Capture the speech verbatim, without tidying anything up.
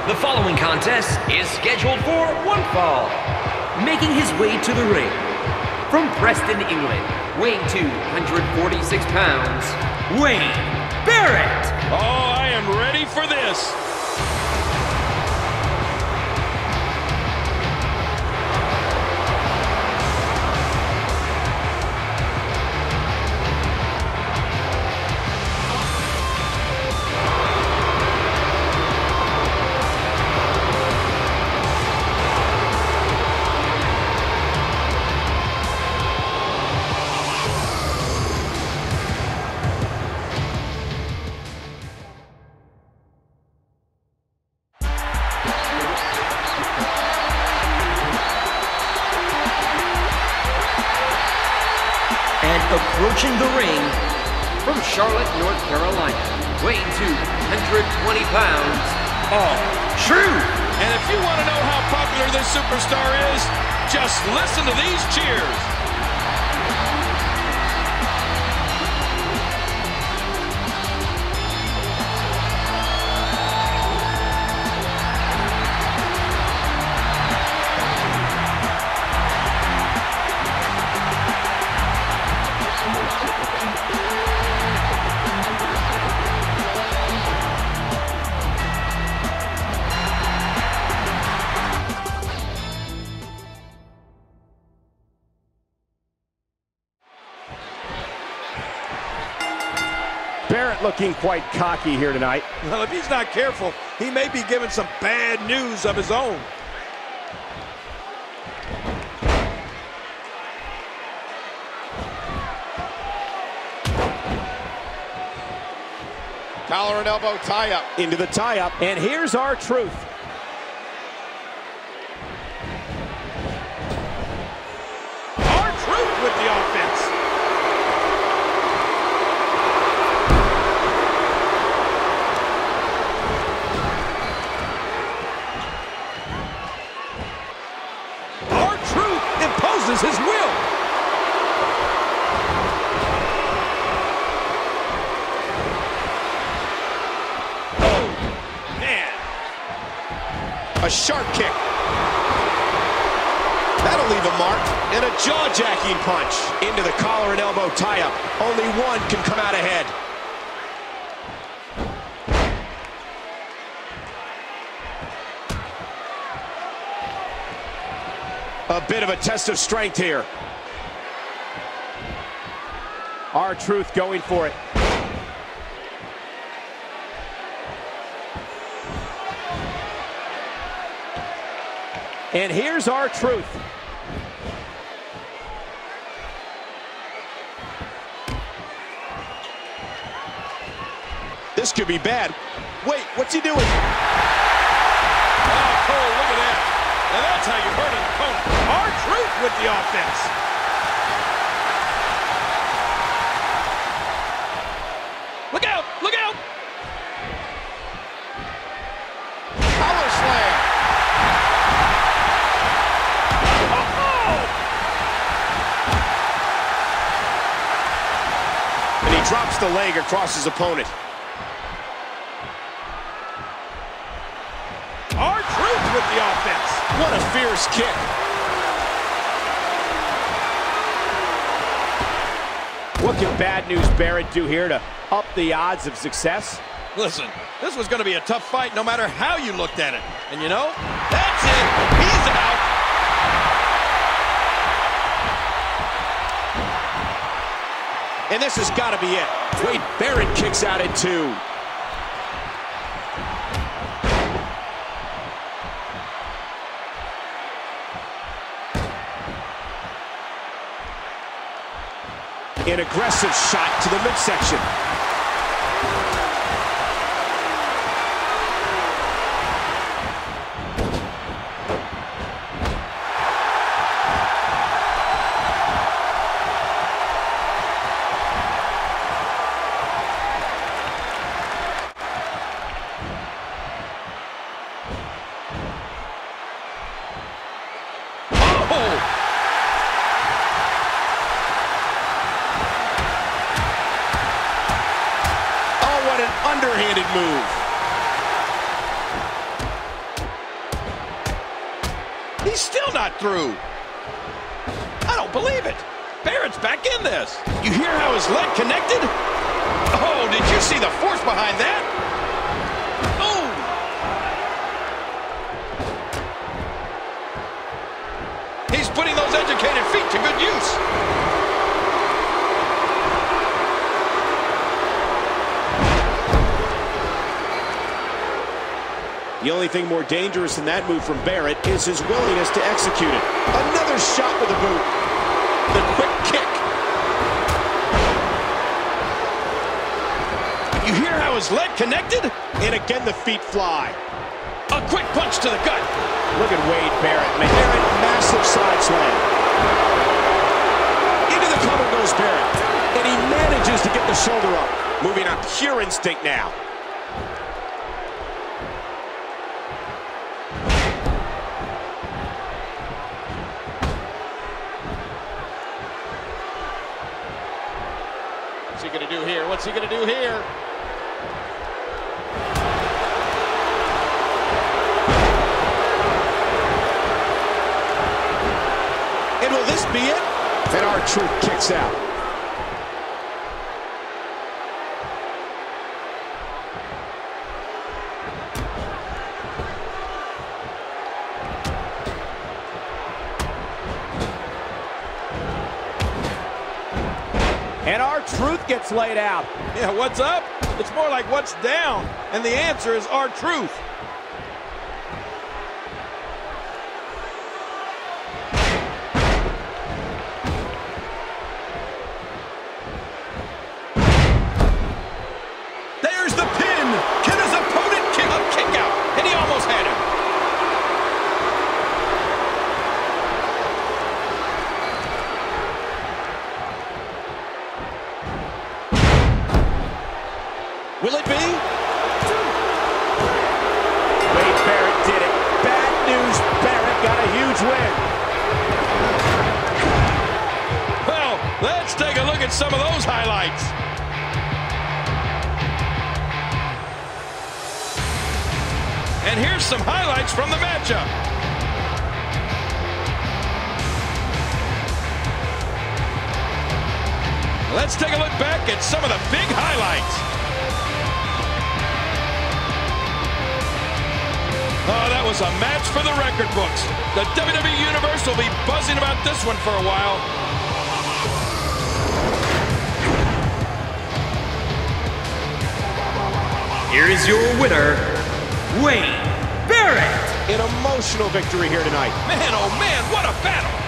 The following contest is scheduled for one fall. Making his way to the ring, from Preston, England, weighing two hundred forty-six pounds, Wade Barrett. Oh, I am ready for this. Approaching the ring, from Charlotte, North Carolina, weighing two hundred twenty pounds, R-Truth. And if you want to know how popular this superstar is, just listen to these cheers. Barrett looking quite cocky here tonight. Well, if he's not careful, he may be giving some bad news of his own. Collar and elbow tie-up. Into the tie-up, and here's R-Truth. R-Truth with the offense. R-Truth imposes his will. A sharp kick. That'll leave a mark. And a jaw-jacking punch. Into the collar and elbow tie-up. Only one can come out ahead. A bit of a test of strength here. R-Truth going for it. And here's R-Truth. This could be bad. Wait, what's he doing? Oh, Cole, look at that. Now that's how you hurt an opponent. R-Truth with the offense. Look out, look out. Power slam. Drops the leg across his opponent. R-Truth with the offense. What a fierce kick. What can Bad News Barrett do here to up the odds of success? Listen, this was going to be a tough fight no matter how you looked at it. And you know, that's it. He's out. And this has got to be it. Wade Barrett kicks out at two. An aggressive shot to the midsection. underhanded move. He's still not through. I don't believe it. Barrett's back in this. You hear how his leg connected? Oh, did you see the force behind that? Oh! He's putting those educated feet to good use. The only thing more dangerous than that move from Barrett is his willingness to execute it. Another shot with a boot. The quick kick. You hear how his leg connected? And again the feet fly. A quick punch to the gut. Look at Wade Barrett. Barrett, massive side slam. Into the cover goes Barrett. And he manages to get the shoulder up. Moving on pure instinct now. What's he going to do here? What's he going to do here? And will this be it? And R-Truth kicks out. And R-Truth gets laid out. Yeah, what's up? It's more like what's down. And the answer is R-Truth. There's the pin. Can his opponent kick a kick out? And he almost had him. Will it be? Wade Barrett did it. Bad news, Barrett got a huge win. Well, let's take a look at some of those highlights. And here's some highlights from the matchup. Let's take a look back at some of the big highlights. Oh, that was a match for the record books. The W W E Universe will be buzzing about this one for a while. Here is your winner, Wade Barrett. An emotional victory here tonight. Man, oh man, what a battle.